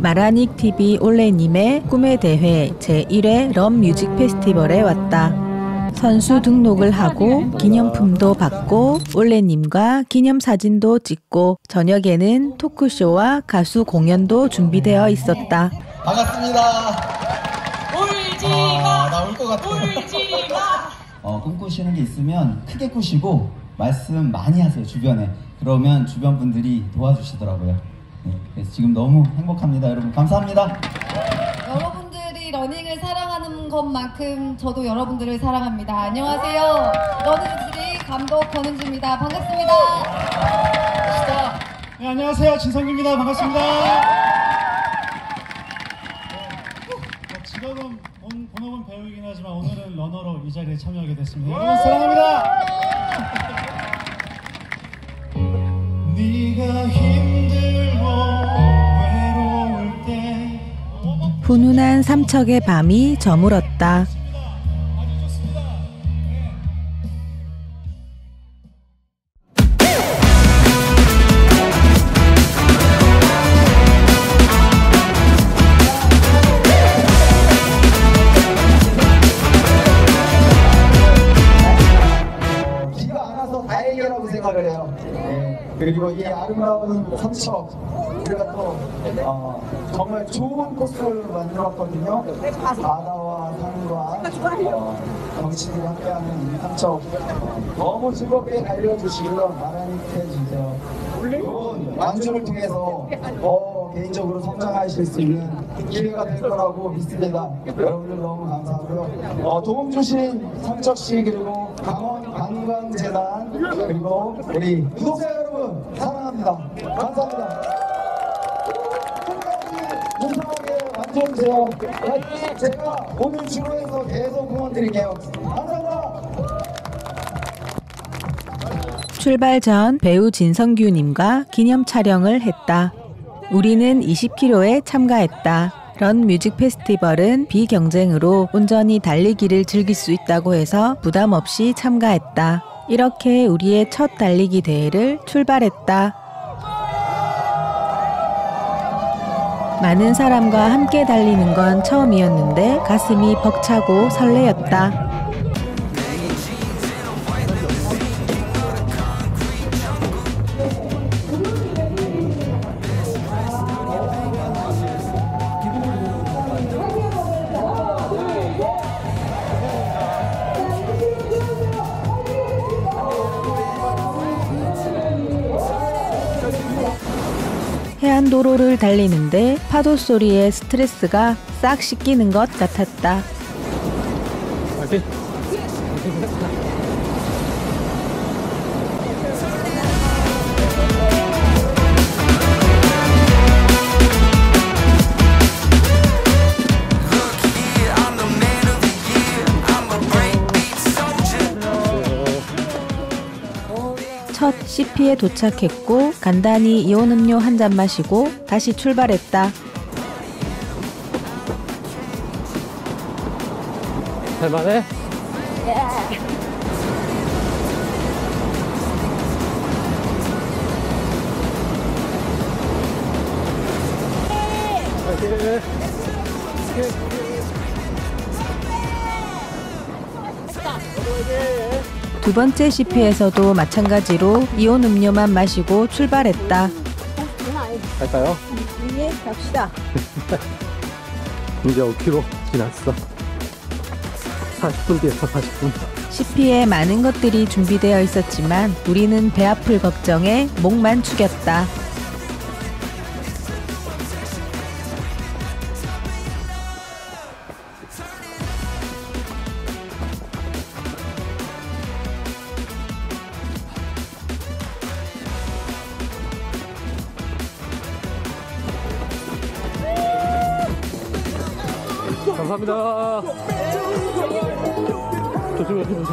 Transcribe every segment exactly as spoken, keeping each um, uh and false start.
마라닉티비 올레님의 꿈의 대회 제일 회 런 뮤직 페스티벌에 왔다. 선수 등록을 하고 기념품도 받고 올레님과 기념사진도 찍고 저녁에는 토크쇼와 가수 공연도 준비되어 있었다. 반갑습니다. 울지 마. 아, 나 울 것 같아. 울지 마. 어, 꿈꾸시는 게 있으면 크게 꾸시고 말씀 많이 하세요, 주변에. 그러면 주변 분들이 도와주시더라고요. 네, 그래서 지금 너무 행복합니다, 여러분. 감사합니다. 여러분들이 러닝을 사랑하는 것만큼 저도 여러분들을 사랑합니다. 안녕하세요. 러닝주리 감독 권은주입니다. 반갑습니다. 멋있다. 네, 안녕하세요. 진성규입니다. 반갑습니다. 네, 직업은 본, 본업은 배우이긴 하지만 오늘은 러너로 이 자리에 참여하게 됐습니다. 여러분 사랑합니다. 네가 힘들고 외로울 때 훈훈한 삼척의 밤이 저물었다. 비가 안 와서 다행이라고 생각을 해요. 네. 그리고 이 아름다운 삼척 우리가 또 어, 정말 좋은 코스를 만들었거든요. 바다와 산과 어, 경치들이 함께하는 이 삼척 어, 너무 즐겁게 달려주시고요. 마라니트 해주세요. 이번 완주를 통해서 더 개인적으로 성장하실 수 있는 기회가 될 거라고 믿습니다. 여러분들 너무 감사하고요. 어, 도움 주신 삼척시 그리고 강원 관광재단 그리고 우리 구독자 여러분 사랑합니다. 감사합니다. 끝까지 무사하게 완주해주세요. 제가 오늘 주로해서 계속 응원 드릴게요. 감사합니다. 출발 전 배우 진성규님과 기념 촬영을 했다. 우리는 이십 킬로미터에 참가했다. 런 뮤직 페스티벌은 비경쟁으로 온전히 달리기를 즐길 수 있다고 해서 부담 없이 참가했다. 이렇게 우리의 첫 달리기 대회를 출발했다. 많은 사람과 함께 달리는 건 처음이었는데 가슴이 벅차고 설레었다. 해안도로를 달리는데 파도 소리에 스트레스가 싹 씻기는 것 같았다. 첫 씨피에 도착했고 간단히 이온 음료 한 잔 마시고 다시 출발했다. 할만해? 두 번째 씨피에서도 마찬가지로 이온 음료만 마시고 출발했다. 갈까요? 예, 갑시다. 이제 오 킬로미터 지났어. 사십 분 뒤에서 사십 분. 씨피에 많은 것들이 준비되어 있었지만 우리는 배 아플 걱정에 목만 축였다. 감사합니다. 조심해, 조심해.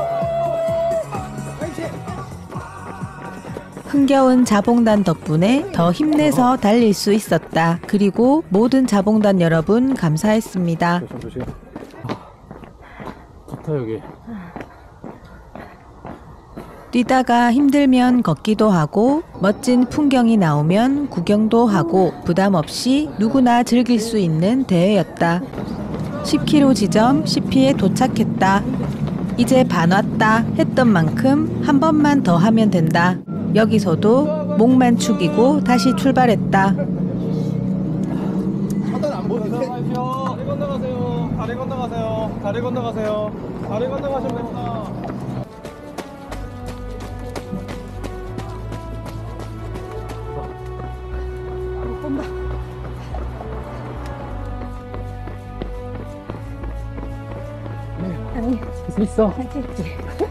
흥겨운 자봉단 덕분에 더 힘내서 달릴 수 있었다. 그리고 모든 자봉단 여러분 감사했습니다. 조심, 조심. 아, 좋다 여기. 뛰다가 힘들면 걷기도 하고 멋진 풍경이 나오면 구경도 하고 부담 없이 누구나 즐길 수 있는 대회였다. 십 킬로미터 지점 십 피에 도착했다. 이제 반 왔다 했던 만큼 한 번만 더 하면 된다. 여기서도 목만 축이고 다시 출발했다. 다리 건너가세요. 다리 건너가세요. 다리 건너가세요. 다리 건너가시면 됩니다. 할수 있어. 할 수 있지.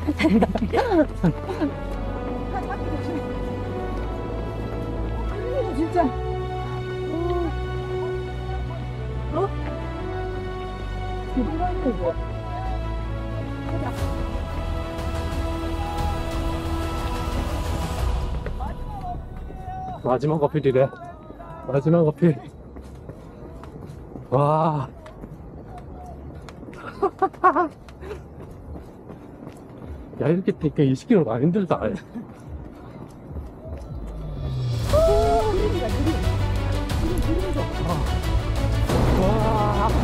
진짜. 어? 대단한데 이거. 마지막 어필이래. 마지막 어필. 와. 야, 이렇게 뛰니까 이십 킬로미터 많이 힘들다. 와.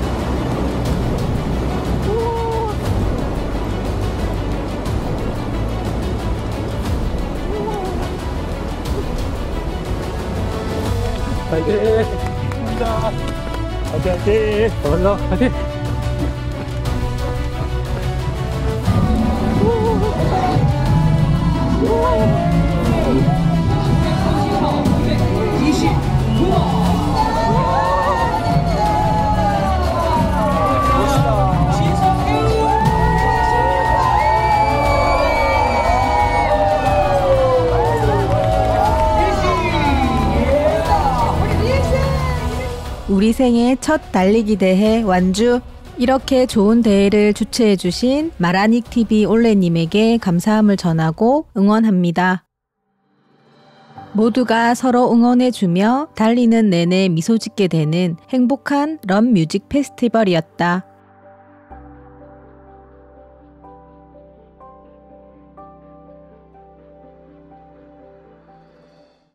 파이팅! 감사합니다. 파이팅, 파이팅! 올라, 파이팅! 우리 생애 첫 달리기 대회 완주. 이렇게 좋은 대회를 주최해주신 마라닉티비 올레님에게 감사함을 전하고 응원합니다. 모두가 서로 응원해주며 달리는 내내 미소 짓게 되는 행복한 런 뮤직 페스티벌이었다.